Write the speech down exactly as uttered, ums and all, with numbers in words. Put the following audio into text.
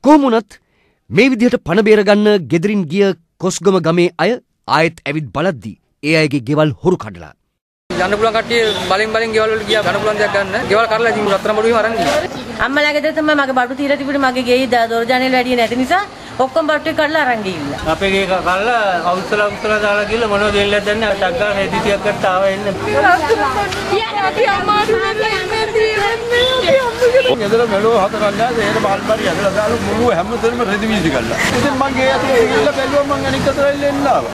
කොහොම වුණත් මේ විදිහට පණ බේර ගන්න ගෙදරින් ගිය කොස්ගම ගමේ අය ආයෙත් ඇවිත් බලද්දී ඒ අයගේ ගෙවල් හොරු කඩලා යන්න පුළුවන් කට්ටිය බලෙන් බලෙන් ගෙවල් වලට ගියා ගන්න පුළුවන් දෙයක් ගන්න. ගෙවල් කරලා ඉතින් රත්තරන් බඩුවේම අරන් ගියා. අම්මලා ගෙදර තමයි මගේ බඩු తీරලා තිබුණේ මගේ ගෙයි දොර ජනෙල් වැඩි නැති නිසා ඔක්කොම බඩු ටික කඩලා අරන් ගිහිල්ලා. අපේ ගේ කල්ලා අවුස්සල අවුස්සල දාලා ගිහලා මොනවද දෙන්නේ දැන්නේ ටක් ගාලා රෙදි ටිකක් ගත්තා ආව එන්න. අපි අම්මාට වෙන්නේ තියෙන්නේ. ගෙදර මෙලෝ හතරක් ගාලා එහෙම බල්බරි ඇදලා දාලා මුළු හැමතැනම රෙදි වීසි කළා. ඉතින් මං ගේ අතේ ගිහලා බැලුවා මං අනික් අතට එන්න ආවා.